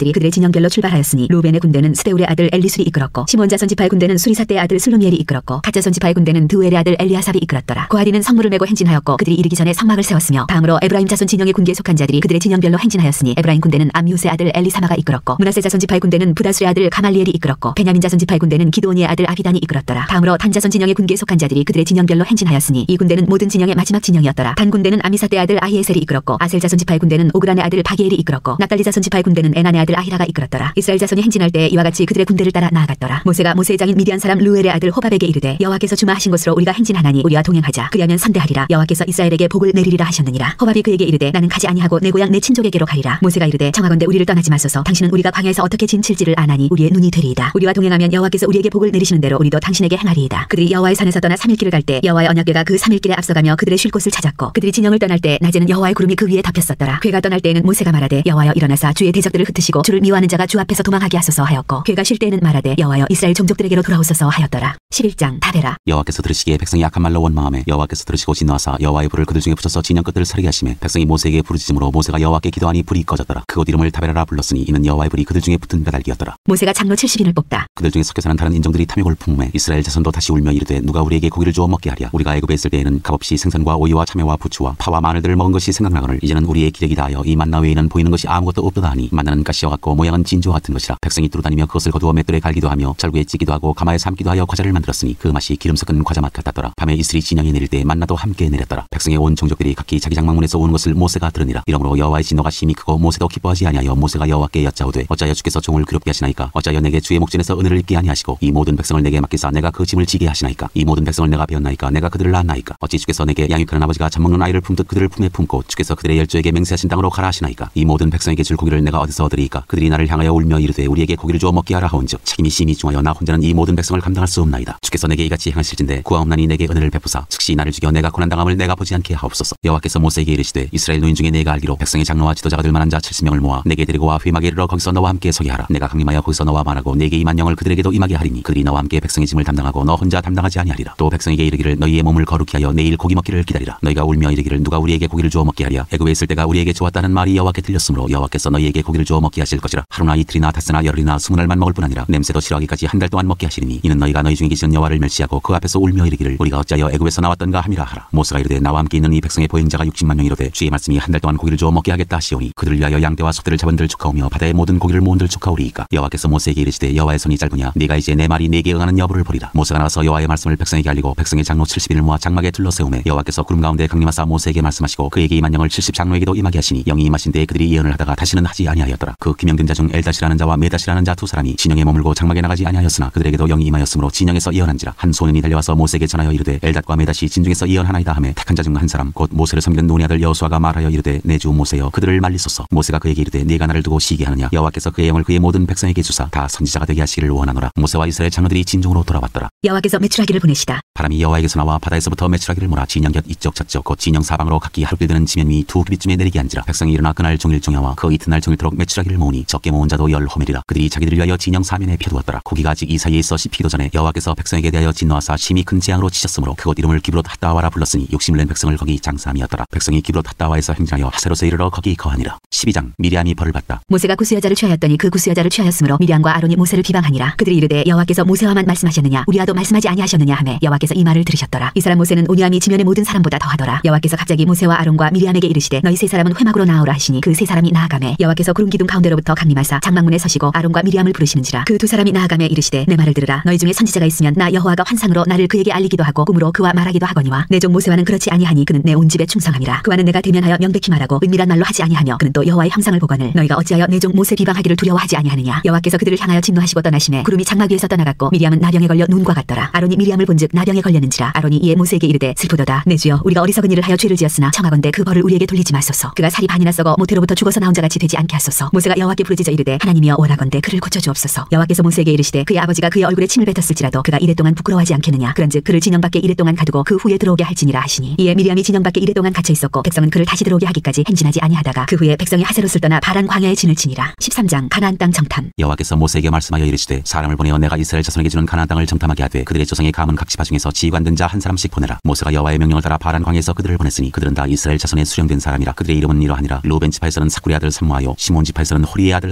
Speaker 1: 진영별로 출발하였으니 루벤의 군대는 스데울의 아들 엘리술이 이끌었고 시몬 자손 지파의 군대는 수리사떼의 아들 슬루미엘이 이끌었고 갓 자손 지파의 군대는 드우엘의 아들 엘리아삽이 이끌었더라. 고하디는 성물을 메고 행진하였고 그들이 이르기 전에 성막을 세웠으며 다음으로 에브라임 자손 진영의 군기에 속한 자들이 그들의 진영별로 행진하였으니 에브라임 군대는 암미우스의 아들 엘리사마가 이끌었고 므낫세 자손 지파의 군대는 부다술의 아들 가말리엘이 이끌었고 베냐민 자손 지파의 군대는 기드오니의 아들 아비단이 이끌었더라. 다음으로 단 자손 진영의 군기에 속한 자들이 그들의 진영별로 행진하였으니 이 군대는 모든 진영의 마지막 진영이었더라. 단 군대는 아미사떼의 아들 아히에셀이 이끌었고 아셀 자손 지파의 군대는 오그란의 아들 바기엘이 이끌었고 납달리 자손 지파의 군대는 에난의 아들 아히라가 이끌었더라. 이스라엘 자손이 행진할 때 이와 같이 그들의 군대를 따라 나아갔더라. 모세가 모세의 장인 미디안 사람 루엘의 아들 호밥에게 이르되 여호와께서 주마하신 곳으로 우리가 행진하나니 우리와 동행하자. 그리하면 선대하리라. 여호와께서 이스라엘에게 복을 내리리라 하셨느니라. 호밥이 그에게 이르되 나는 가지 아니하고 내 고향 내 친족에게로 가리라. 모세가 이르되 청하건대 우리를 떠나지 마소서. 당신은 우리가 광야에서 어떻게 진칠지를 아나니 우리의 눈이 되리이다. 우리와 동행하면 여호와께서 우리에게 복을 내리시는 대로 우리도 당신에게 행하리이다. 그들이 여호와의 산에서 떠나 삼 일 길을 갈 때 여호와의 언약궤가 그 삼 일 길에 앞서가며 그들의 쉴 곳을 찾았고 그들이 진영을 떠날 때 낮에는 여호와의 구름이 그 위에 덮였었더라. 궤가 떠날 때에는 모세가 말하되 여호와여 일어나사 주의 대적들을 흩으시고 주를 미워하는 자가 주 앞에서 도망하게 하소서 하였고 궤가 쉴 때에는 말하되 여호와여 이스라엘 종족들에게로 돌아오소서 하였더라. 십일 장 다베라.
Speaker 2: 여호와께서 들으시기에 백성이 악한 말로 원망하며 여호와께서 들으시고 진노하사 여호와의 불을 그들 중에 붙여서 진영 끝들을 서리게 하시매 백성이 모세에게 부르짖음으로 모세가 여호와께 기도하니 불이 꺼졌더라. 그곳 이름을 다베라라 불렀으니 이는 여호와의 불이 그들 중에 붙은 까닭이었더라.
Speaker 1: 모세가 장로 칠십 인을 뽑다.
Speaker 2: 그들 중에 섞여 사는 다른 인종들이 탐욕을 품음에 이스라엘 자손도 다시 울며 이르되 누가 우리에게 고기를 주어 먹게 하랴. 우리가 애굽에 있을 때에는 값없이 생선과 오이와 참외와 부추와 파와 마늘들을 먹은 것이 생각나거늘 이제는 우리의 기력이 다하여 이 만나 외에는 보이는 것이 아무것도 없도다 하니 만나는 가시와 같고 모양은 진주와 같은 것이라. 백성이 두루다니며 그것을 거두어 맷돌에 갈기도 하며 절구에 찌기도 하고 가마에 삶기도 하여 과자를 만들었으니 그 맛이 기름 섞은 과자 맛 같았더라. 밤에 이슬이 진영이 내릴 때 만나도 함께 내렸더라. 백성의 온 종족들이 각기 자기 장막문에서 오는 것을 모세가 들으니라. 이러므로 여호와의 진노가 심히 크고 모세도 기뻐하지 아니하여 모세가 여호와께 여짜오되 어찌하여 주께서 종을 괴롭게 하시나이까. 어찌하여 내게 주의 목전에서 은혜를 잊게 아니하시고 이 모든 백성을 내게 맡기사 내가 그 짐을 지게 하시나이까. 이 모든 백성을 내가 배웠나이까. 내가 그들을 낳았나이까. 어찌 주께서 내게 양육하는 아버지가 젖먹는 아이를 품듯 그들을 품에 품고 주께서 그들의 열조에게 맹세하신 땅으로 가라 하시나이까. 이 모든 백성에게 줄 고기를 내가 어디서 얻으리이까. 그들이 나를 향하여 울며 이르되 우리에게 고기를 주어 먹게 하라 하온즉 책임이 심히 중하여 나 혼자는 이 모든 백성을 감당할 수 없나이다. 주께서 내게 이같이 행하실진대 구하옵나니 내게 은혜를 베푸사 즉시 나를 죽여 내가 고난당함을 내가 보지 않게 하옵소서. 여호와께서 모세에게 이르시되 이스라엘 노인 중에 내가 알기로 백성의 장로와 지도자가 될 만한 자 칠십 명을 모아 내게 데리고 와 회막에 이르러 거기서 너와 함께 서게 하라. 내가 강림하여 거기서 너와 말하고 내게 임한 영을 그들에게도 임하게 하리니 그들이 너와 함께 백성의 짐을 담당하고 너 혼자 담당하지 아니하리라. 또 백성에게 이르기를 너희의 몸을 거룩히 하여 내일 고기 먹기를 기다리라. 너희가 울며 이르기를 누가 우리에게 고기를 주어 먹게 하랴. 애굽에 있을 때가 우리에게 좋았다는 말이 여호와께 들렸으므로 여호와께서 너희에게 고기를 주어 먹게 하실 것이라. 하루나 이틀이나 닷새나 열흘이나 스무 날만 먹을 뿐 아니라 냄새도 싫어하기까지 한 달 동안 먹게 하시리니 이는 너희가 너희 중에 계신 여호와를 멸시하고 그 앞에서 울며 이르기를 우리가 어찌하여 애굽에서 나왔던가 함이라 하라. 모세가 이르되 나와 함께 있는 이 백성의 보행자가 육십만 명이로되 주의 말씀이 한 달 동안 고기를 주어 먹게 하겠다 하시오니 그들을 위하여 양떼와 소떼를 잡은들 축하오며 바다의 모든 고기를 모은들 축하오리이까. 여호와께서 모세에게 이르시되 여호와의 손이 짧으냐 네가 이제 내 말이 네게 응하는 여부를 보리라. 모세가 나와서 여호와의 말씀을 백성에게 알리고 백성의 장로 칠십 인을 모아 장막에 둘러세우매 여호와께서 구름 가운데 강림하사 모세에게 말씀하시고 그에게 임한 영을 칠십 장로에게도 임하게 하시니 영이 임하신 때에 그들이 예언을 하다가 다시는 하지 아니하였더라. 그 기명된 자 중 엘다시라는 자와 메다시라는 자 두 사람이 진영에 머물고 장막에 나가지 아니하였으나 그들에게도 영이 임하였으므로 진영에서 예언한지라. 한 소년이 달려와서 모세에게 전하여 이르되 엘닷과 메다시 진중에서 예언하나이다 하매 택한 자 중 한 사람 곧 모세를 섬기는 눈의 아들 여호수아가 말하여 이르되 내 주 모세여 그들을 말리소서. 모세가 그에게 이르되 네가 나를 두고 시기 하느냐. 여호와께서 그의 영을 그의 모든 백성에게 주사 다 선지자가 되게 하시기를 원하노라. 모세와 이스라엘 장로들이 진중으로 돌아왔더라.
Speaker 1: 여호와께서 메추라기를 보내시다.
Speaker 2: 바람이 여호와에게서 나와 바다에서부터 메추라기를 몰아 진영 곁 이쪽 저쪽 곧 진영 사방으로 각기 하루길 드는 지면 위 두 규빗쯤에 내리게 한지라. 백성이 일어나 그날 종일 종야와 그 이튿날 종일토록 메추라기를 모으니 적게 모은 자도 열 호멜이라. 그들이 자기들을 위하여 진영 사면에 펴두었더라. 고기가 아직 이 사이에 있어 씹히기도 전에 여호와께서 백성에게 대하여 진노하사 심히 큰 재앙으로 치셨으므로 그곳 이름을 기브롯 핫다와라 불렀으니 욕심을 낸 백성을 거기 장사함이었더라. 백성이 기브롯 핫다와에서 행진하여 하세롯에 이르러 거기 거하니라. 십이 장 미리암이 벌을 받다.
Speaker 1: 모세가 구스 여자를 취하였더니 그 구스 여자를 취하였으므로 미리암과 아론이 모세를 비방하니라. 그들이 이르되 여호와께서 모세와만 말씀하셨느냐 우리와도 말씀하지 아니하셨느냐 하매 여호와께서 이 말을 들으셨더라. 이 사람 모세는 온유함이 지면의 모든 사람보다 더하더라. 여호와께서 갑자기 모세와 아론과 미리암에게 이르시되 너희 세 사람은 회막으로 나아오라 하시니 그 세 사람이 나아가매 여호와께서 구름 기둥 가운데로부터 강림하사 장막문에 서시고 아론과 미리암을 부르시는지라. 그 두 사람이 나아가매 이르시되 내 말을 들으라. 너희 중에 선지자가 있으면 나 여호와가 환상으로 나를 그에게 알리기도 하고 꿈으로 그와 말하기도 하거니와 내 종 모세와는 그렇지 아니하니 그는 내 온 집에 충성함이라. 그와는 내가 대면하여 명백히 말하고 은밀한 말로 하지 아니하며 그는 또 여호와의 형상을 보거늘 너희가 어찌하여 내 종 모세 비방하기를 두려워하지 아니하느냐. 여호와께서 그들을 향하여 진노하시고 떠나시매 구름이 장막 위에서 떠나갔고 미리암은 나병에 걸려 눈과 같더라. 아론이 미리암을 본즉 나병에 걸렸는지라. 아론이 이에 모세에게 이르되 슬프도다 내 주여 우리가 어리석은 일을 하여 죄를 지었으나 청하건대 그 벌을 우리에게 돌리지 마소서. 그가 살이 반이나 썩어 모태로부터 죽어서 나온 자같이 되지 않게 하소서. 모세가 여호와께 부르짖어 이르되 하나님이여 원하건대 그를 고쳐주옵소서. 여호와께서 모세에게 이르시되 그의 아버지가 그의 얼굴에 침을 뱉었을지라도 그가 이랫동안 부끄러워하지 않겠느냐. 그런즉 그를 진영 밖에 이랫동안 가두고 그 후에 들어오게 할지니라 하시니 이에 미리암이 진영 밖에 이랫동안 갇혀 있었고 백성은 그를 다시 들어오게 하기까지 행진하지 아니하다가 그 후에 백성이 하세롯을 떠나 바란 광야에 진을 치니라. 십삼 장 가나안 땅 정탐.
Speaker 2: 여호와께서 모세에게 말씀하여 이르시되 사람을 보내어 내가 이스라엘 자손에게 주는 가나안 땅을 정탐하게 하되 그들의 조상의 감은 각 지파 중에서 지휘관된 자 한 사람씩 보내라. 모세가 여호와의 명령을 따라 바란 광야에서 그들을 보냈으니 그들은 다 이스라엘 자손의 수령된 사람이라. 그들의 이름은 이러하니라. 루벤 지파에서는 사쿠리 아들 삼무하요 시몬 지파에서는 호리의 아들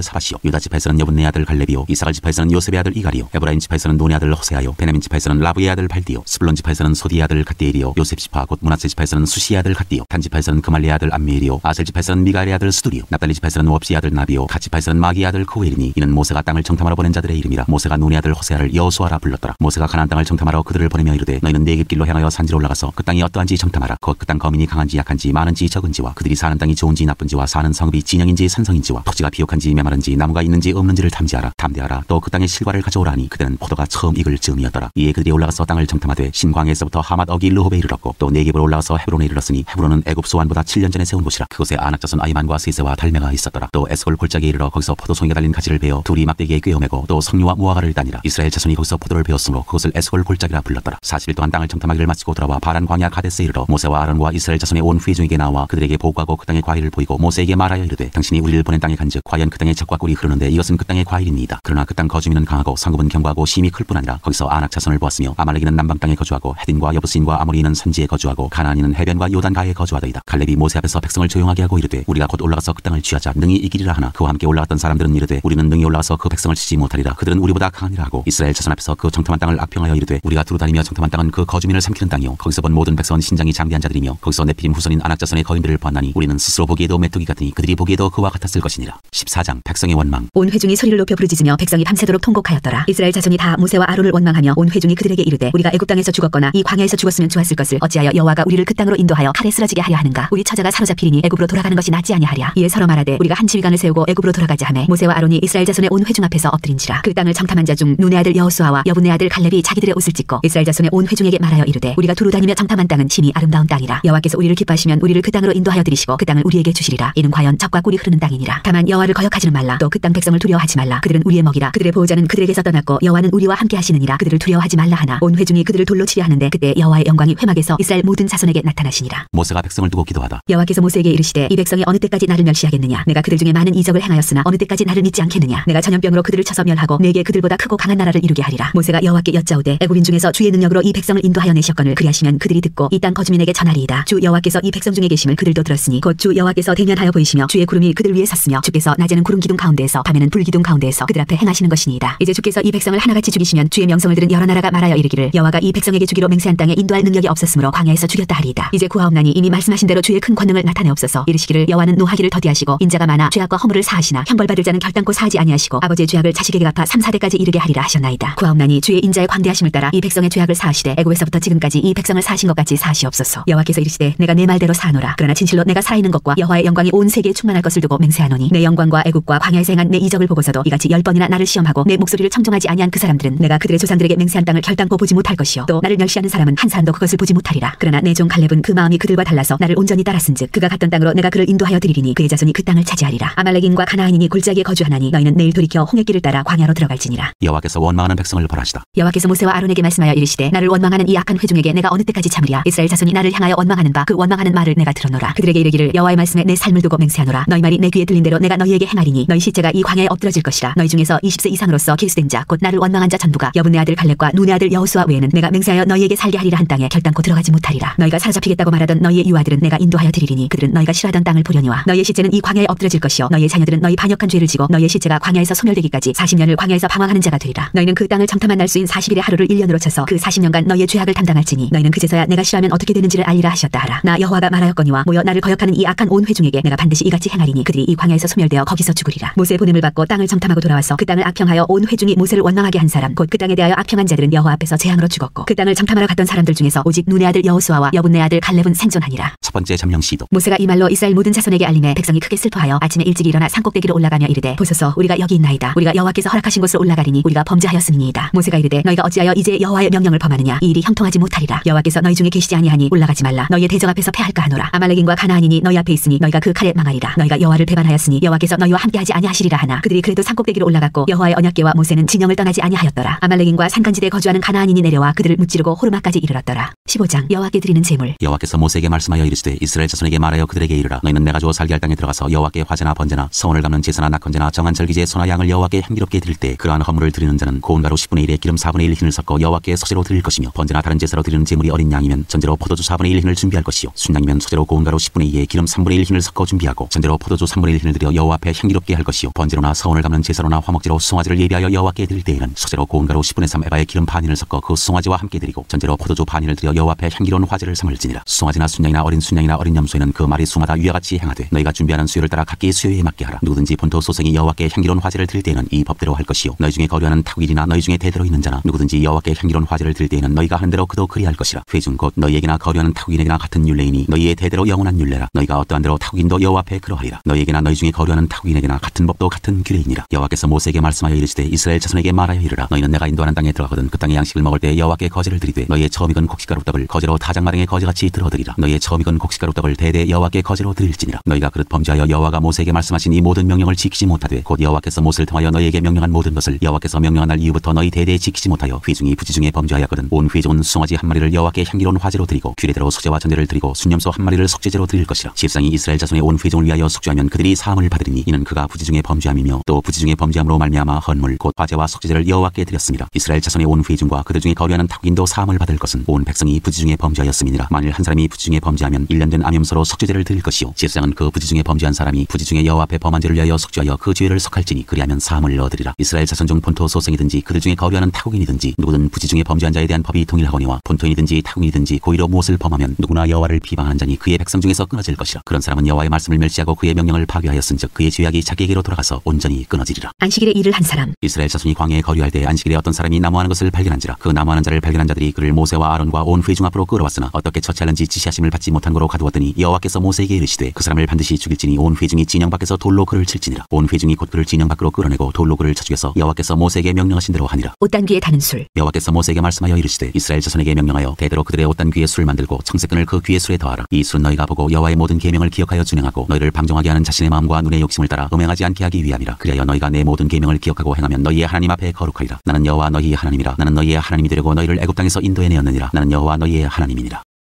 Speaker 2: 사바시요. 유다 지파에서는 여분네 아들 갈렙이요. 이사갈 지파에서는 요셉의 아들 이갈이요. 에브라임 지파에서는 노네 아들 호세아요. 베냐민 지파에서는 라브의 아들 발디요. 스불론 지파에서는 소디의 아들 갓디엘이요. 요셉 지파 곧 므낫세 지파에서는 수시의 아들 갓디요. 단 지파에서는 그말리의 아들 암미엘이요. 아셀 지파에서는 미가엘의 아들 스두리요. 납달리 지파에서는 웁시의 아들 나비요. 갓 지파에서는 마기의 아들 코엘이니 이는 모세가 땅을 정탐하러 보낸 자들의 이름이라. 모세가 눈의 아들 호세아를 여호수아라 불렀더라. 모세가 가나안 땅을 정탐하러 그들을 보내며 이르되 너희는 내깁 길로 향하여 산지로 올라가서 그 땅이 어떠한지 정탐하라. 곧 그 땅 거민이 강한지 약한지 많은지 적은지와 그들이 사는 땅이 좋은지 나쁜지와 사는 성읍이 진영인지 산성인지와 토지가 비옥한지 메마른지 나무가 있는지 없는지를 탐지하라. 탐대하라. 또 그 땅의 실과를 가져오라니 그때는 포도가 처음 익을 즈음이었더라. 이에 그들이 올라가서 땅을 정탐하되 신광야에서부터 하맛 어기 르홉에 이르렀고 또 네깁으로 올라가서 헤브론에 이르렀으니 헤브론은 애굽 소환보다 칠 년 전에 세운 곳이라. 그곳에 아낙자손 아이만과 세세와 달메가 있었더라. 또 에스골 골짜기에 이르러 거기서 포도송이가 달린 가지를 베어 둘이 막대기에 꿰어매고 또 석류와 무화과를 따니라. 이스라엘 자손이 거기서 포도를 베었으므로 그곳을 에스골 골짜기라 불렀더라. 사십 일 동안 땅을 정탐하기를 마치고 돌아와 바란 광야 가데스에 이르러 모세와 아론과 이스라엘 자손의 온 회중에게 나와 그들에게 보고하고 그 땅의 과일을 보이고 모세에게 말하여 이르되 당신이 우리를 보낸 땅에 간즉 과연 그 땅에 젖과 꿀이 흐르는데 이것은 그 땅의 과일입니다. 그러나 그 땅 거주민은 강하고 성읍은 견고하고 심히 클 뿐 아니라 거기서 아낙 자손을 보았으며 아말렉이는 남방 땅에 거주하고 헤딘과 여부스인과 아모리인은 산지에 거주하고 가나안인은 해변과 요단가에 거주하더이다. 갈렙이 모세 앞에서 백성을 조용하게 하고 이르되 우리가 곧 올라가서 그 땅을 취하자 능히 이기리라 하나 그와 함께 올라갔던 사람들은 이르되 우리는 능히 올라가서 그 백성을 치지 못하리라. 그들은 우리보다 강하니라 하고 이스라엘 자손 앞에서 그 정탐한 땅을 악평하여 이르되 우리가 두루 다니며 정탐한 땅은 그 거주민을 삼키는 땅이요 거기서 본 모든 백성은 신장이 장대한 자들이며 거기서 네피림 후손인 아낙 자손의 거인들을 보았나니 우리는 스스로 보기에도 메뚜기 같으니 그들이 보기에도 그와 같았을 것이니라. 십사 장 백성의 원망.
Speaker 1: 온 회중이 소리를 높여 부르짖으며 백성이 밤새도록 통곡하였더라. 이스라엘 자손이 다 모세와 아론을 원망하며 온 회중이 그들에게 이르되 우리가 애굽 땅에서 죽었거나 이 광야에서 죽었으면 좋았을 것을 어찌하여 여호와가 우리를 그 땅으로 인도하여 칼에 쓰러지게 하려 하는가. 우리 처자가 사로잡히리니 애굽으로 돌아가는 것이 낫지 아니하랴. 이에 서로 말하되 우리가 한 지휘관을 세우고 애굽으로 돌아가자 하매 모세와 아론이 이스라엘 자손의 온 회중 앞에서 엎드린지라. 그 땅을 정탐한 자 중 눈의 아들 여호수아와 여분의 아들 갈렙이 자기들의 옷을 찢고 이스라엘 자손의 온 회중에게 말하여 이르되 우리가 두루 다니며 정탐한 땅은 심히 아름다운 땅이라. 여호와께서 우리를 기뻐하시면 우리를 그 땅으로 인도하여 들이시고 그 땅을 우리에게 주시리라. 이는 과연 젖과 꿀이 흐르는 땅이니라. 다만 여호와를 거역하지는 말라. 또 그 땅 백성을 두려워하지 말라. 그들은 우리의 먹이라. 그들의 보호자는 그들에게서 떠났고 여호와는 우리와 함께 하시느니라. 그들을 두려워하지 말라 하나 온 회중이 그들을 돌로 치려 하는데 그때 여호와의 영광이 회막에서 이스라엘 모든 자손에게 나타나시니라.
Speaker 2: 모세가 백성을 두고 기도하다.
Speaker 1: 여호와께서 모세에게 이르시되 이 백성이 어느 때까지 나를 멸시하겠느냐. 내가 그들 중에 많은 이적을 행하였으나 어느 때까지 나를 믿지 않겠느냐. 내가 전염병으로 그들을 쳐서 멸하고 내게 그들보다 크고 강한 나라를 이루게 하리라. 모세가 여호와께 여짜오되 애굽인 중에서 주의 능력으로 이 백성을 인도하여 내셨거늘 그리하시면 그들이 듣고 이 땅 거주민에게 전하리이다. 주 여호와께서 이 백성 중에 계심을 그들도 들었으니 곧 주 여호와께서 대면하여 보이시며 주의 구름이 그들 위에 섰으며 주께서 낮에는 구름 기둥 가운데에서 밤에는 불 기둥 가운데에서 그들 앞에 행하시는 것이니이다. 이제 주께서 이 백성을 하나같이 죽이시면 주의 명성을 들은 여러 나라가 말하여 이르기를 여호와가 이 백성에게 주기로 맹세한 땅에 인도할 능력이 없었으므로 광야에서 죽였다 하리이다. 이제 구하옵나니 이미 말씀하신 대로 주의 큰 권능을 나타내옵소서. 이르시기를 여호와는 노하기를 더디하시고 인자가 많아 죄악과 허물을 사하시나 형벌받을 자는 결단코 사하지 아니하시고 아버지의 죄악을 자식에게 갚아 삼, 사대까지 이르게 하리라 하셨나이다. 구하옵나니 주의 인자의 광대하심을 따라 이 백성의 죄악을 사하시되 애굽에서부터 지금까지 이 백성을 사하신 것 같이 사하시옵소서. 여호와께서 이르시되 내가 내 말대로 사하노라. 그러나 진실로 내가 살아있는 것과 여호와의 영광이 온 세계에 충만할 것을 두고 맹세하노니 내 영광과 애굽과 광야에서 행한 내 이적을 보고서도 이같이 열 번이나 나를 시험하고 내 목소리를 청종하지 아니한 그 사람들은 내가 그들의 조상들에게 맹세한 땅을 결단코 보지 못할 것이요 또 나를 멸시하는 사람은 한 사람도 그것을 보지 못하리라. 그러나 내 종 갈렙은 그 마음이 그들과 달라서 나를 온전히 따랐은즉 그가 갔던 땅으로 내가 그를 인도하여 드리리니 그의 자손이 그 땅을 차지하리라. 아말렉인과 가나안인이 골짜기에 거주하나니 너희는 내일 돌이켜 홍해길을 따라 광야로 들어갈지니라.
Speaker 2: 여호와께서 원망하는 백성을 벌하시다.
Speaker 1: 여호와께서 모세와 아론에게 말씀하여 이르시되 나를 원망하는 이 악한 회중에게 내가 어느 때까지 참으랴. 이스라엘 자손이 나를 향하여 원망하는 바 그 원망하는 말을 내가 들었노라. 그들에게 이르기를 여호와의 말씀에 내 삶을 두고 맹세하노라. 너희 말이 내 귀에 들린 대로 내가 너희에게 행하리니 너희 시체가 이 광야에 엎드러질 것이라. 너희 중에서 이십 세 이상으로서 길수된 자 곧 나를 원망한 자 전부가 여분의 아들 갈렙과 눈의 아들 여호수아 외에는 내가 맹세하여 너희에게 살게 하리라 한 땅에 결단코 들어가지 못하리라. 너희가 사로잡히겠다고 말하던 너희의 유아들은 내가 인도하여 드리리니 그들은 너희가 싫어하던 땅을 보려니와 너희의 시체는 이 광야에 엎드러질 것이요 너희의 자녀들은 너희 반역한 죄를 지고 너희의 시체가 광야에서 소멸되기까지 사십 년을 광야에서 방황하는 자가 되리라. 너희는 그 땅을 정탐한 날수인 사십 일의 하루를 일 년으로 쳐서 그 사십 년간 너희의 죄악을 담당할지니 너희는 그제서야 내가 싫어하면 어떻게 되는지를 알리라 하셨다 하라. 나 여호와가 말하였거니와 모여 나를 거역하는 이 악한 온 회중에게 내가 반드시 이같이 행하리니 그들이 이 광야에서 소멸되어 거기서 죽으리라. 모세 보냄을 받고 땅을 정탐하고 돌아와서 그 땅을 악평하여 온 회중이 모세를 원망하게 한 사람 곧 그 땅에 대하여 악평한 자들은 여호와 앞에서 재앙으로 죽었고 그 땅을 정탐하러 갔던 사람들 중에서 오직 눈의 아들 여호수아와 여분의 아들 갈렙은 생존하니라.
Speaker 2: 첫 번째 점령 시도.
Speaker 1: 모세가 이 말로 이스라엘 모든 자손에게 알림해 백성이 크게 슬퍼하여 아침에 일찍 일어나 산꼭대기로 올라가며 이르되 보소서 우리가 여기 있나이다. 우리가 여호와께서 허락하신 곳으로 올라가리니 우리가 범죄하였음이니이다. 모세가 이르되 너희가 어찌하여 이제 여호와의 명령을 범하느냐. 이 일이 형통하지 못하리라. 여호와께서 너희 중에 계시지 아니하니 올라가지 말라. 너희의 대적 앞에서 패할까 하노라. 아말렉인과 가나안인이 너희 앞에 있으니 너희가 그 칼에 망하리라. 너희가 여호와를 배반하였으니 여호와께서 너희와 함께하지 아니하시리라 하나 그들이 그래도 산꼭대기로 올라갔고 여호와의 언약궤와 모세는 진영을 떠나지 아니하였더라. 아말렉인과 산간지대에 거주하는 가나안인이 내려와 그들을 무찌르고 호르마까지 이르렀더라. 십오 장 여호와께 드리는 제물.
Speaker 2: 여호와께서 모세에게 말씀하여 이르시되 이스라엘 자손에게 말하여 그들에게 이르라. 너희는 내가 주어 살게 할 땅에 들어가서 여호와께 화제나 번제나 서원을 갚는 제사나 낙헌제나 정한 절기제 소나 양을 여호와께 향기롭게 드릴 때 그러한 허물을 드리는 자는 고운 가루 십분의 일에 기름 사분의 일 흰을 섞어 여호와께 소제로 드릴 것이며 번제나 다른 제사로 드리는 제물이 어린 양이면 전제로 포도주 사분의 일 흰을 준비할 것이요 순양이면 소제로 고운 가루 십분의 이에 기름 삼분의 일 흰을 섞어 준비하고 전제로 포도주 삼분의 일 흰을 드려 여호와 앞에 향기롭게 먹게 할 것이요 번제로나 서원을 갚는 제사로나 화목제로 수송아지를 예비하여 여호와께 드릴 때에는 소재로 고운 가루 십분의 삼 에바의 기름 반인을 섞어 그 수송아지와 함께 드리고 전제로 포도주 반인을 드려 여호와 앞에 향기로운 화제를 삼을지니라. 수송아지나 순양이나 어린 순양이나 어린 염소에는 그 말이 수마다 위와 같이 행하되 너희가 준비하는 수요를 따라 각기 수요에 맞게 하라. 누구든지 본토 소생이 여호와께 향기로운 화제를 드릴 때에는 이 법대로 할 것이요 너희 중에 거류하는 타국인이나 너희 중에 대대로 있는 자나 누구든지 여호와께 향기로운 화제를 드릴 때에는 너희가 하는 대로 그도 그리할 것이라. 회중 곧 너희에게나 거류하는 타국인에게나 같은 율례이니 너희의 대대로 영원한 율례라. 너희가 어떠한 대로 타국인도 여호와 앞에 그러하리라. 너희에게나 너희 중에 거류하는 타국인에게나 같은 법도 같은 규례이니라. 여호와께서 모세에게 말씀하여 이르시되 이스라엘 자손에게 말하여 이르라. 너희는 내가 인도하는 땅에 들어가거든 그 땅의 양식을 먹을 때 여호와께 거제를 드리되 너희의 처음 익은 곡식가루 떡을 거제로 다장마ring의 거제같이 들어드리라. 너희의 처음 익은 곡식가루 떡을 대대 여호와께 거제로 드릴지니라. 너희가 그릇 범죄하여 여호와가 모세에게 말씀하신 이 모든 명령을 지키지 못하되 곧 여호와께서 모세를 통하여 너희에게 명령한 모든 것을 여호와께서 명령한 날 이후부터 너희 대대에 지키지 못하여 회중이 부지중에 범죄하였거든 온 회중은 수송아지 한 마리를 여호와께 향기로운 화제로 드리고 규례대로 소제와 전제를 드리고 순염소 한 마리를 속죄제로 드릴 것이라. 십상이 이스라엘 자손의 온 회중을 위하여 속죄하면 그들이 사함을 받으리니 이는 그가 부지중에 범죄함이며 또 부지중에 범죄함으로 말미암아 헌물 곧 화제와 속죄제를 여호와께 드렸습니다. 이스라엘 자손의 온 회중과 그들 중에 거류하는 타국인도 사함을 받을 것은 온 백성이 부지중에 범죄하였음이니라. 만일 한 사람이 부지중에 범죄하면 일 년 된 암염소로 속죄제를 드릴 것이요 제사장은 그 부지중에 범죄한 사람이 부지중에 여호와 앞에 범한 죄를 위하여 속죄하여 그 죄를 속할지니 그리하면 사함을 넣어드리라. 이스라엘 자손 중 본토 소생이든지 그들 중에 거류하는 타국인이든지 누구든 부지중에 범죄한 자에 대한 법이 동일하거니와 본토인이든지 타국인이든지 고의로 무엇을 범하면 누구나 여호와를 비방하는 자니 그의 백성 중에서 끊어질 것이라. 그런 사람은 여호와의 말씀을 멸시하고 그의 명령을 파괴하였은즉 그의 죄악이 자기에게로 돌아가서 온전히 끊어지리라.
Speaker 1: 안식일에 일을 한 사람.
Speaker 2: 이스라엘 자손이 광야에 거류할 때 안식일에 어떤 사람이 나무하는 것을 발견한지라. 그 나무하는 자를 발견한 자들이 그를 모세와 아론과 온 회중 앞으로 끌어왔으나 어떻게 처치하는지 지시하심을 받지 못한 거로 가두었더니 여호와께서 모세에게 이르시되 그 사람을 반드시 죽일지니 온 회중이 진영 밖에서 돌로 그를 칠지니라. 온 회중이 곧 그를 진영 밖으로 끌어내고 돌로 그를 쳐 죽여서 여호와께서 모세에게 명령하신 대로 하니라.
Speaker 1: 옷단귀에 다는 술.
Speaker 2: 여호와께서 모세에게 말씀하여 이르시되 이스라엘 자손에게 명령하여 대대로 그들의 옷단 귀에 술을 만들고 청색끈을 그 귀에 술에 더하라. 이 술은 너희가 보고 여호와의 모든 계명을 기억하여 준행하고 너희를 방종하게 하는 자신의 마음과 눈의 욕심을 따라 음행하지 않게 하기 위함이라. 그리하여 너희가 내 모든 계명을 기억하고 행하면 너희의 하나님 앞에 거룩하리라. 나는 여호와 너희의 하나님이라. 나는 너희의 하나님이 되려고 너희를 애굽 땅에서 인도해 내었느니라. 나는 여호와 너희의 하나님이니라.